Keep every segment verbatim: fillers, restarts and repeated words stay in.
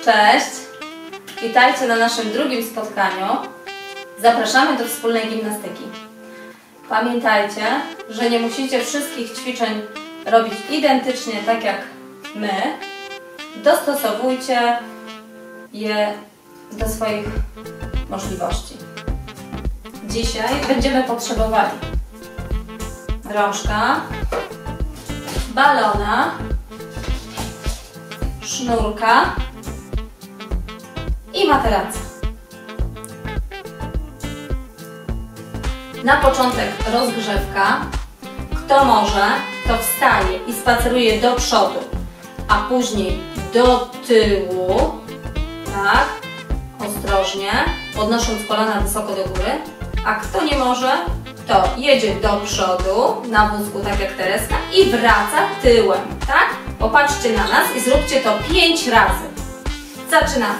Cześć! Witajcie na naszym drugim spotkaniu. Zapraszamy do wspólnej gimnastyki. Pamiętajcie, że nie musicie wszystkich ćwiczeń robić identycznie tak jak my. Dostosowujcie je do swoich możliwości. Dzisiaj będziemy potrzebowali rączka, balona, sznurka i materaca. Na początek rozgrzewka. Kto może, to wstaje i spaceruje do przodu, a później do tyłu, tak, ostrożnie, podnosząc kolana wysoko do góry. A kto nie może, to jedzie do przodu na wózku, tak jak Tereska, i wraca tyłem, tak? Popatrzcie na nas i zróbcie to pięć razy. Zaczynamy.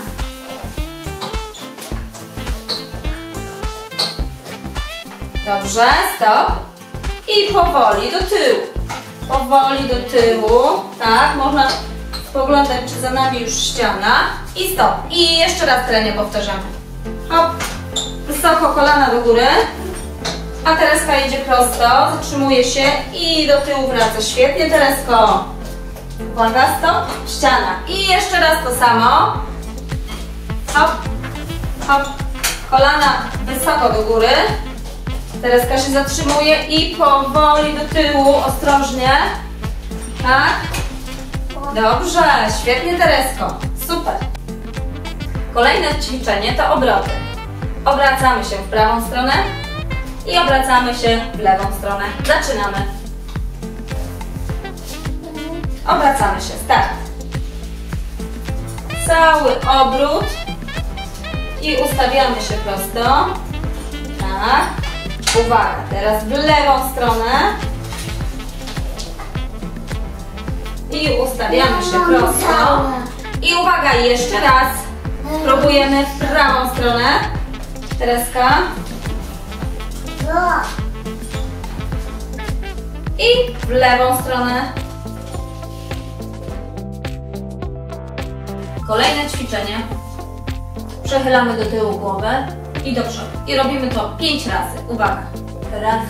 Dobrze, stop. I powoli do tyłu. Powoli do tyłu, tak? Można spoglądać, czy za nami już ściana. I stop. I jeszcze raz trenie powtarzamy. Hop. Wysoko, kolana do góry. A Tereska jedzie prosto, zatrzymuje się i do tyłu wraca. Świetnie, Teresko. Uwaga, stop, ściana. I jeszcze raz to samo. Hop, hop. Kolana wysoko do góry. Tereska się zatrzymuje i powoli do tyłu, ostrożnie. Tak. Dobrze, świetnie, Teresko. Super. Kolejne ćwiczenie to obroty. Obracamy się w prawą stronę i obracamy się w lewą stronę. Zaczynamy. Obracamy się. Start. Cały obrót i ustawiamy się prosto. Tak. Uwaga, teraz w lewą stronę i ustawiamy się prosto. I uwaga, jeszcze raz. Próbujemy w prawą stronę. Tereska. I w lewą stronę. Kolejne ćwiczenie. Przechylamy do tyłu głowę i do przodu. I robimy to pięć razy. Uwaga. Raz,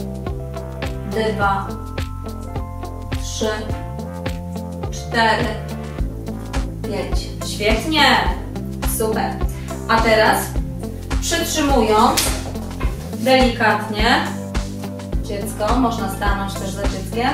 dwa, trzy, cztery, pięć. Świetnie. Super. A teraz przytrzymując delikatnie dziecko, można stanąć też za dzieckiem,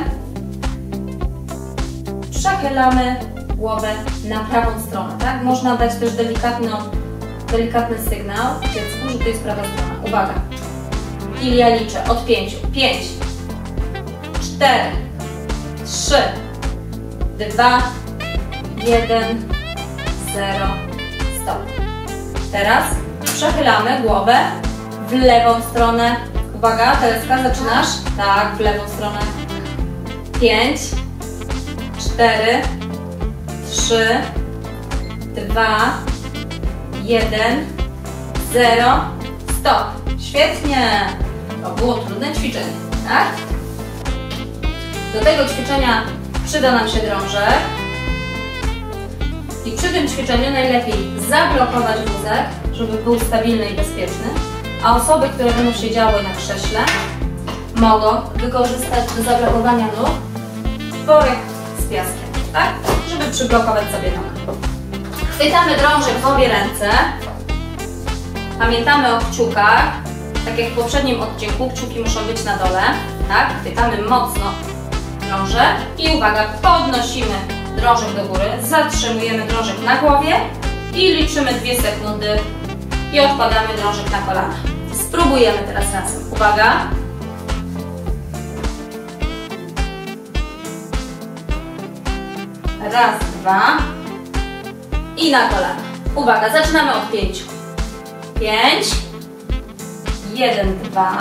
przechylamy głowę na prawą stronę, tak? Można dać też delikatną, delikatny sygnał dziecku, że to jest prawa strona. Uwaga! I ja liczę od pięciu. Pięć, cztery, trzy, dwa, jeden, zero, stop. Teraz przechylamy głowę w lewą stronę. Uwaga, Tereska, zaczynasz? Tak, w lewą stronę. pięć, cztery, trzy, dwa, jeden, zero, stop. Świetnie! To było trudne ćwiczenie, tak? Do tego ćwiczenia przyda nam się drążek. I przy tym ćwiczeniu najlepiej zablokować wózek, żeby był stabilny i bezpieczny. A osoby, które będą siedziały na krześle, mogą wykorzystać do zablokowania nóg worek z piaskiem, tak? Żeby przyblokować sobie nogę. Chwytamy drążek w obie ręce. Pamiętamy o kciukach. Tak jak w poprzednim odcinku, kciuki muszą być na dole, tak? Chwytamy mocno drążek i uwaga, podnosimy drążek do góry, zatrzymujemy drążek na głowie i liczymy dwie sekundy i odkładamy drążek na kolana. Spróbujemy teraz razem. Uwaga! Raz, dwa i na kolana. Uwaga, zaczynamy od pięciu. Pięć, jeden, dwa,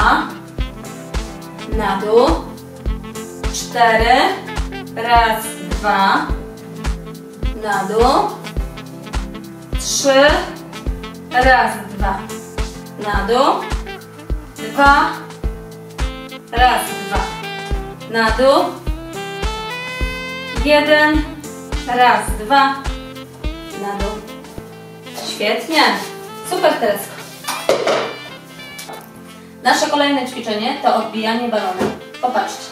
na dół, cztery, raz, dwa, na dół, trzy, raz, dwa, na dół, dwa, raz, dwa, na dół, jeden, raz, dwa, na dół. świetnie. Super, Teresko. Nasze kolejne ćwiczenie to odbijanie balonem. Popatrzcie.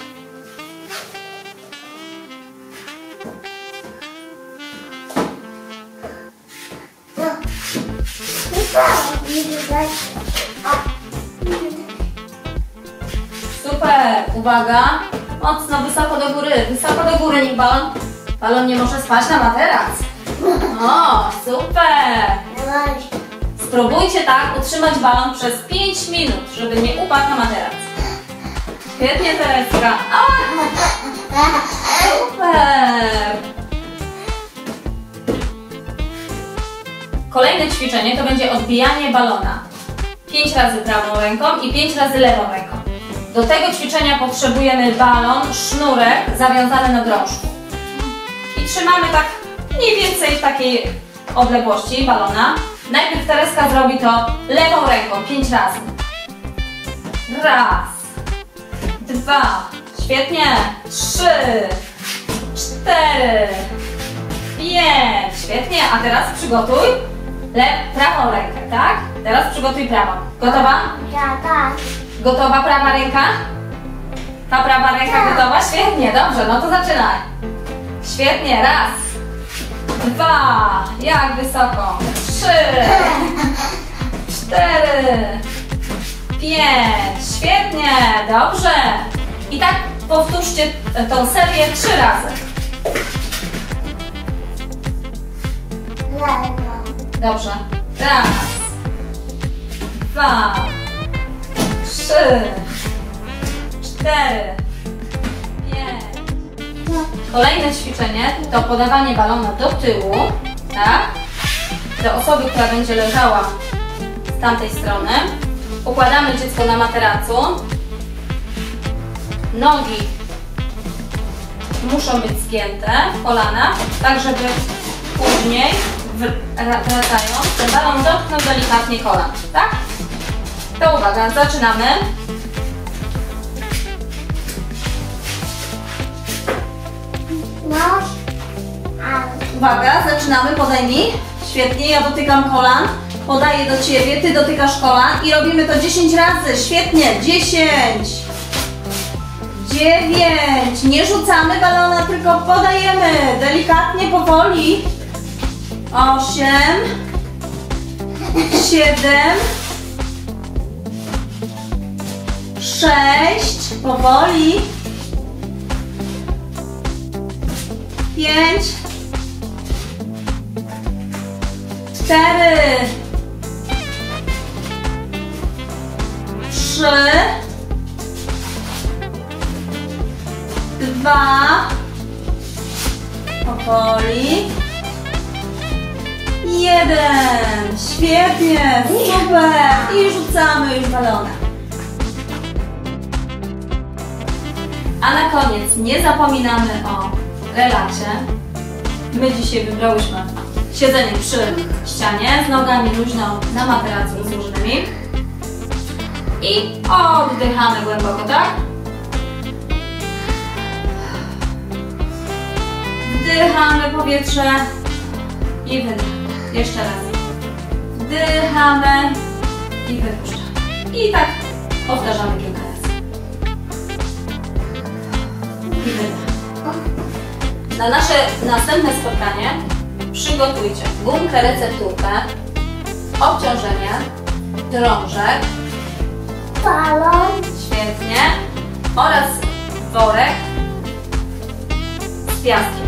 Super, uwaga. Mocno, wysoko do góry, wysoko do góry, niech balon. Balon nie może spaść na materac. O, super. Spróbujcie tak utrzymać balon przez pięć minut, żeby nie upadł na materac. Świetnie, Tereska. O! Super. Kolejne ćwiczenie to będzie odbijanie balona. pięć razy prawą ręką i pięć razy lewą ręką. Do tego ćwiczenia potrzebujemy balon, sznurek zawiązany na drążku. I trzymamy tak mniej więcej w takiej odległości balona. Najpierw Tereska zrobi to lewą ręką pięć razy. Raz, dwa, świetnie, trzy, cztery, pięć, świetnie, a teraz przygotuj le prawą rękę, tak? Teraz przygotuj prawą. Gotowa? Ja, tak. Gotowa prawa ręka? Ta prawa ręka Tak. gotowa? Świetnie, dobrze, no to zaczynaj. Świetnie, raz, dwa, jak wysoko, trzy, cztery, pięć, świetnie, dobrze. I tak powtórzcie tą serię trzy razy. Lewo. Dobrze. Raz, dwa, trzy, cztery, pięć. Kolejne ćwiczenie to podawanie balona do tyłu, tak? Do osoby, która będzie leżała z tamtej strony. Układamy dziecko na materacu. Nogi muszą być zgięte w kolanach, tak żeby później wracając ten balon dotknął delikatnie kolan, tak? To uwaga, zaczynamy. Nóż. Uwaga, zaczynamy, podejmij. Świetnie, ja dotykam kolan, podaję do Ciebie, Ty dotykasz kolan i robimy to dziesięć razy. Świetnie, dziesięć, dziewięć, nie rzucamy balona, tylko podajemy, delikatnie, powoli. osiem, siedem, sześć, powoli, pięć, cztery, trzy, dwa, powoli, jeden. Świetnie, super. I rzucamy już balonem. A na koniec nie zapominamy o relaksie. My dzisiaj wybrałyśmy siedzenie przy ścianie z nogami luźno na materacu rozłożonymi. I oddychamy głęboko, tak? Wdychamy powietrze i wydechamy. Jeszcze raz. Wdychamy i wypuszczamy. I tak powtarzamy kilka razy. I wydechamy. Na nasze następne spotkanie przygotujcie gumkę, recepturkę, obciążenie, drążek, Balon. świetnie, oraz worek z piaskiem.